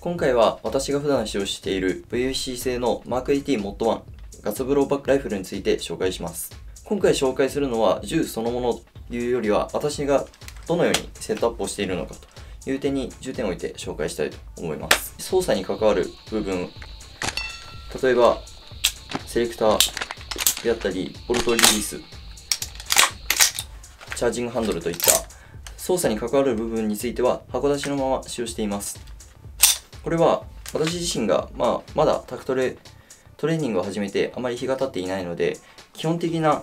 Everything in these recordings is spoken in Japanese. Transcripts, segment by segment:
今回は私が普段使用している VFC 製の Mark-AT Mod1 ガスブローバックライフルについて紹介します。今回紹介するのは銃そのものというよりは、私がどのようにセットアップをしているのかという点に重点を置いて紹介したいと思います。操作に関わる部分、例えばセレクターであったりボルトリリース、チャージングハンドルといった操作に関わる部分については箱出しのまま使用しています。これは私自身が、まだトレーニングを始めてあまり日が経っていないので、基本的な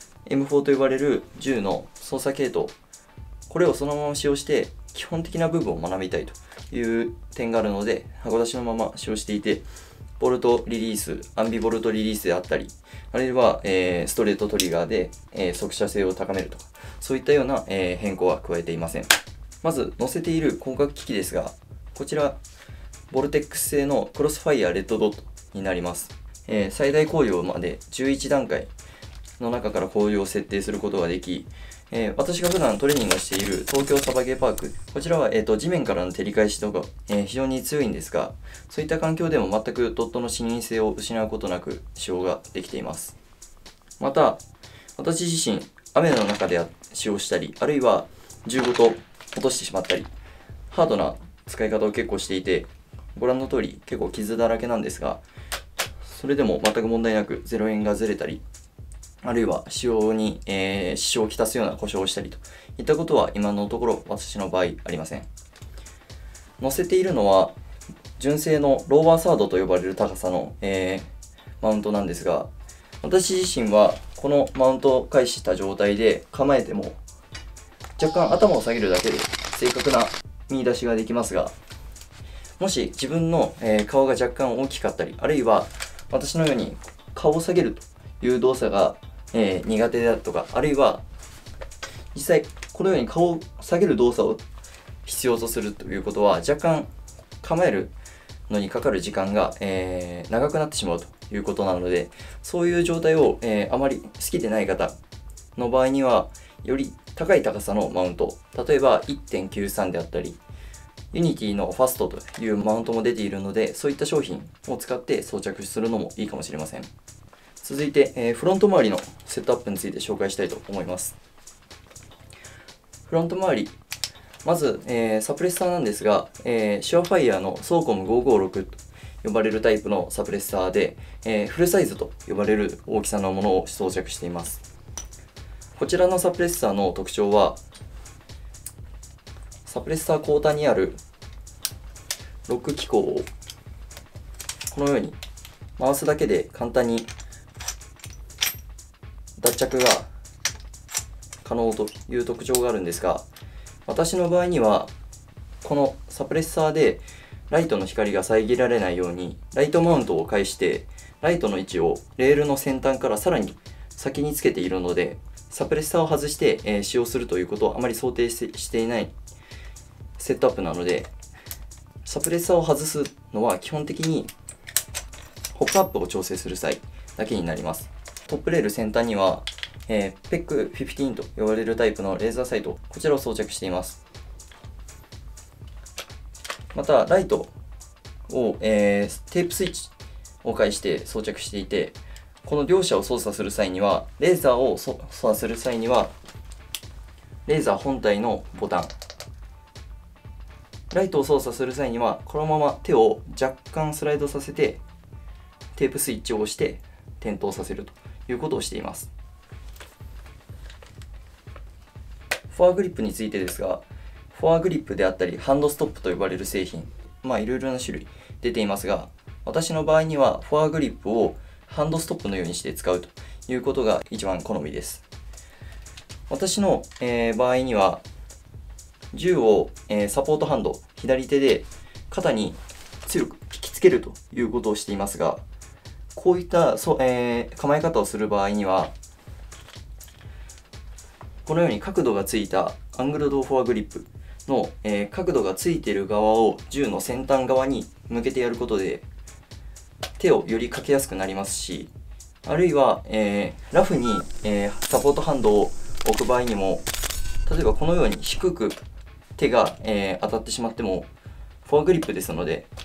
M4 と呼ばれる銃の操作系統、これをそのまま使用して基本的な部分を学びたいという点があるので、箱出しのまま使用していて、ボルトリリース、アンビボルトリリースであったり、あるいは、ストレートトリガーで、速射性を高めるとか、そういったような、変更は加えていません。まず載せている光学機器ですが、こちらボルテックス製のクロスファイヤーレッドドットになります。最大光量まで11段階の中から光量を設定することができ、私が普段トレーニングをしている東京サバゲーパーク、こちらは、地面からの照り返しとか、非常に強いんですが、そういった環境でも全くドットの視認性を失うことなく使用ができています。また、私自身、雨の中で使用したり、あるいは銃ごと落としてしまったり、ハードな使い方を結構していて、ご覧の通り結構傷だらけなんですが、それでも全く問題なく0円がずれたり、あるいは使用に、支障をきたすような故障をしたりといったことは今のところ私の場合ありません。載せているのは純正のローバーサードと呼ばれる高さの、マウントなんですが、私自身はこのマウントを介した状態で構えても若干頭を下げるだけで正確な見出しができますが、もし自分の、顔が若干大きかったり、あるいは私のように顔を下げるという動作が、苦手だとか、あるいは実際このように顔を下げる動作を必要とするということは、若干構えるのにかかる時間が、長くなってしまうということなので、そういう状態を、あまり好きでない方の場合には、より高い高さのマウント、例えば 1.93 であったり、ユニティのファストというマウントも出ているので、そういった商品を使って装着するのもいいかもしれません。続いて、フロント周りのセットアップについて紹介したいと思います。フロント周り、まず、サプレッサーなんですが、シュアファイヤーのソーコム556と呼ばれるタイプのサプレッサーで、フルサイズと呼ばれる大きさのものを装着しています。こちらのサプレッサーの特徴は、サプレッサー後端にあるロック機構をこのように回すだけで簡単に脱着が可能という特徴があるんですが、私の場合にはこのサプレッサーでライトの光が遮られないようにライトマウントを介してライトの位置をレールの先端からさらに先につけているので、サプレッサーを外して、使用するということをあまり想定していないセットアップなので、サプレッサーを外すのは基本的にホップアップを調整する際だけになります。トップレール先端には、PEC15 と呼ばれるタイプのレーザーサイト、こちらを装着しています。またライトを、テープスイッチを介して装着していて、この両者を操作する際には、レーザーを操作する際にはレーザー本体のボタン、ライトを操作する際にはこのまま手を若干スライドさせてテープスイッチを押して点灯させるということをしています。フォアグリップについてですが、フォアグリップであったりハンドストップと呼ばれる製品、いろいろな種類出ていますが、私の場合にはフォアグリップをハンドストップのようにして使うということが一番好みです。私の、場合には銃を、サポートハンド、左手で肩に強く引きつけるということをしていますが、こういった、構え方をする場合には、このように角度がついたアングルドフォアグリップの、角度がついている側を銃の先端側に向けてやることで、手をよりかけやすくなりますし、あるいは、ラフに、サポートハンドを置く場合にも、例えばこのように低く手が、当たってしまってもフォアグリップですので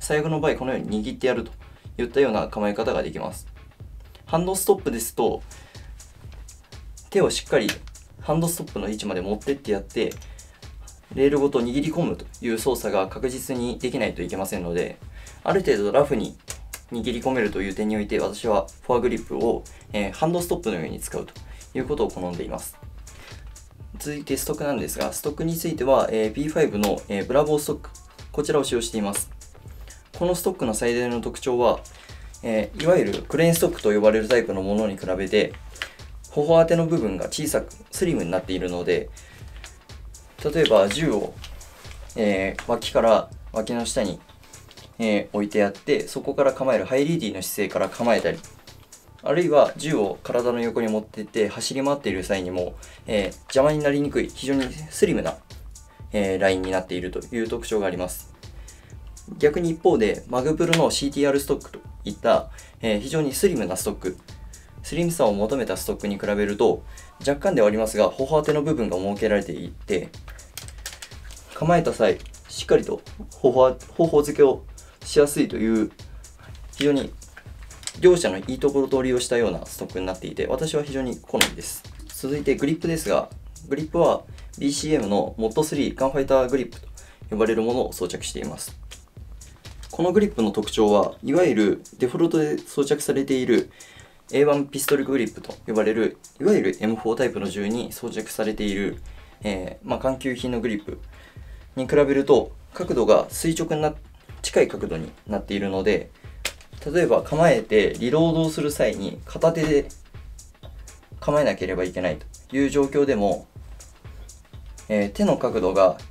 最悪の場合このように握ってやるといったような構え方ができます。ハンドストップですと、手をしっかりハンドストップの位置まで持ってってやって、レールごと握り込むという操作が確実にできないといけませんので、ある程度ラフに握り込めるという点において、私はフォアグリップを、ハンドストップのように使うということを好んでいます。続いてストックなんですが、ストックについては、P5 の、ブラボーストック、こちらを使用しています。このストックの最大の特徴は、いわゆるクレーンストックと呼ばれるタイプのものに比べて、頬当ての部分が小さくスリムになっているので、例えば銃を、脇から脇の下に、置いてやって、そこから構えるハイリーディの姿勢から構えたり、あるいは銃を体の横に持っていって走り回っている際にも、邪魔になりにくい非常にスリムな、ラインになっているという特徴があります。逆に一方でマグプロの CTR ストックといった、非常にスリムなストック、スリムさを求めたストックに比べると若干ではありますが、頬当ての部分が設けられていて、構えた際しっかりと頬付けをしやすいという非常に両者のいいところ取りをしたようなストックになっていて、私は非常に好みです。続いてグリップですが、グリップは BCM の MOD3 ガンファイターグリップと呼ばれるものを装着しています。このグリップの特徴はいわゆるデフォルトで装着されている A1 ピストルグリップと呼ばれるいわゆる M4 タイプの銃に装着されている、緩急品のグリップに比べると角度が垂直な近い角度になっているので、例えば構えてリロードをする際に片手で構えなければいけないという状況でも、手の角度が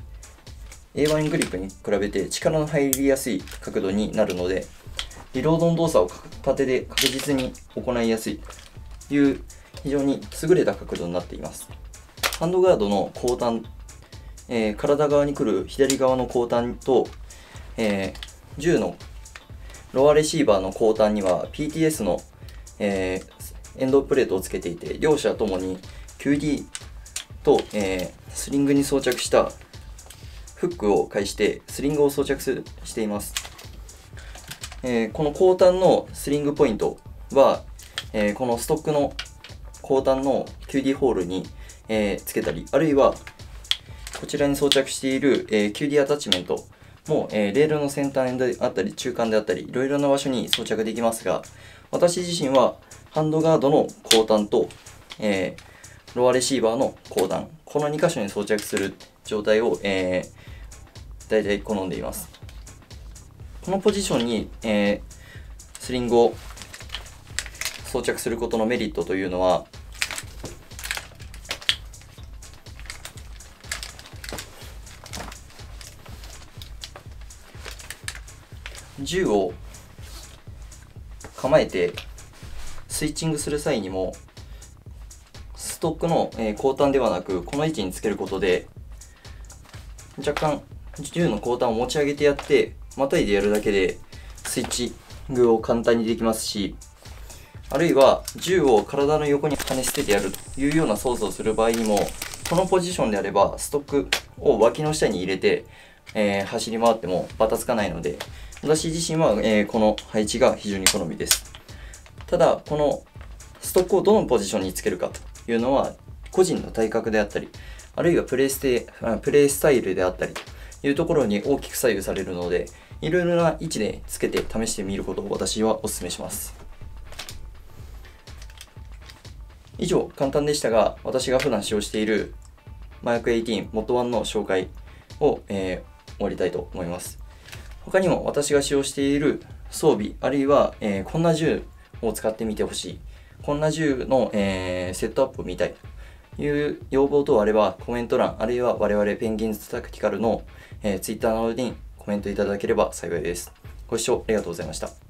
A1 グリップに比べて力の入りやすい角度になるので、リロードの動作を片手で確実に行いやすいという非常に優れた角度になっています。ハンドガードの後端、体側に来る左側の後端と、銃のロアレシーバーの後端には PTS の、エンドプレートをつけていて、両者ともに QD と、スリングに装着したフックを介してスリングを装着しています。この後端のスリングポイントは、このストックの後端の QD ホールに、つけたり、あるいはこちらに装着している、QD アタッチメントも、レールの先端であったり中間であったりいろいろな場所に装着できますが、私自身はハンドガードの後端と、ロアレシーバーの後端、この2箇所に装着する状態を、大体好んでいます。このポジションに、スリングを装着することのメリットというのは、銃を構えてスイッチングする際にもストックの後端ではなくこの位置につけることで、若干銃の後端を持ち上げてやってまたいでやるだけでスイッチングを簡単にできますし、あるいは銃を体の横に跳ね捨ててやるというような操作をする場合にも、このポジションであればストックを脇の下に入れて、走り回ってもバタつかないので、私自身は、この配置が非常に好みです。ただこのストックをどのポジションにつけるかというのは個人の体格であったり、あるいはプレイスタイルであったりというところに大きく左右されるので、いろいろな位置でつけて試してみることを私はお勧めします。以上、簡単でしたが、私が普段使用している麻薬18 MOD1 の紹介を、終わりたいと思います。他にも私が使用している装備、あるいは、こんな銃を使ってみてほしい、こんな銃の、セットアップを見たいという要望等あればコメント欄、あるいは我々ペンギンズタクティカルの、Twitter などにコメントいただければ幸いです。ご視聴ありがとうございました。